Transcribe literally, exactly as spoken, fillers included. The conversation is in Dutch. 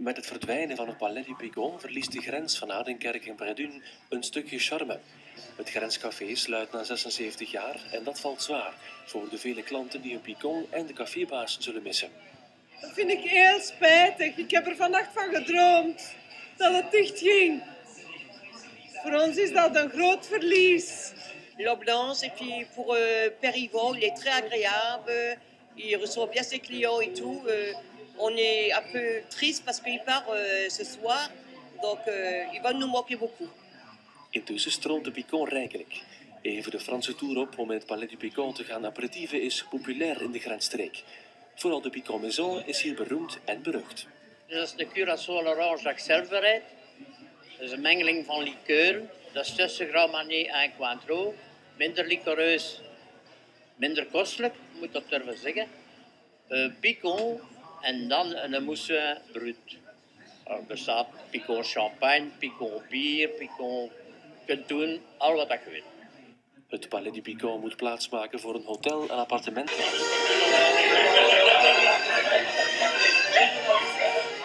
Met het verdwijnen van het Palais du Pigon verliest de grens van Oudenkerk en Bredun een stukje charme. Het grenscafé sluit na zesenzeventig jaar en dat valt zwaar voor de vele klanten die hun Pigon en de cafébaas zullen missen. Dat vind ik heel spijtig. Ik heb er vannacht van gedroomd dat het dicht ging. Voor ons is dat een groot verlies. L'ambiance, et puis pour euh, Père Yvon, il est très agréable, il reçoit bien ses clients et tout. Euh, on est un peu triste parce qu'il part euh, ce soir, donc euh, il va nous manquer beaucoup. Intussen stroomt de Pigon rijkelijk. Even de Franse tour op om in het Palais du Pigon te gaan aperitieven is populair in de grensstreek. Vooral de Pigon Maison is hier beroemd en berucht. Dat is de Curaçao Orange dat ik zelf bereid. Dat is een mengeling van likeuren. Dat is tussen Grand Marnier en Cointreau. Minder liqueureus, minder kostelijk, moet ik dat durven zeggen. Uh, Picon en dan een mousse brut. Er bestaat Picon champagne, Picon bier, Picon kunt doen, al wat je wil. Het Palais du Pigon moet plaatsmaken voor een hotel en appartement.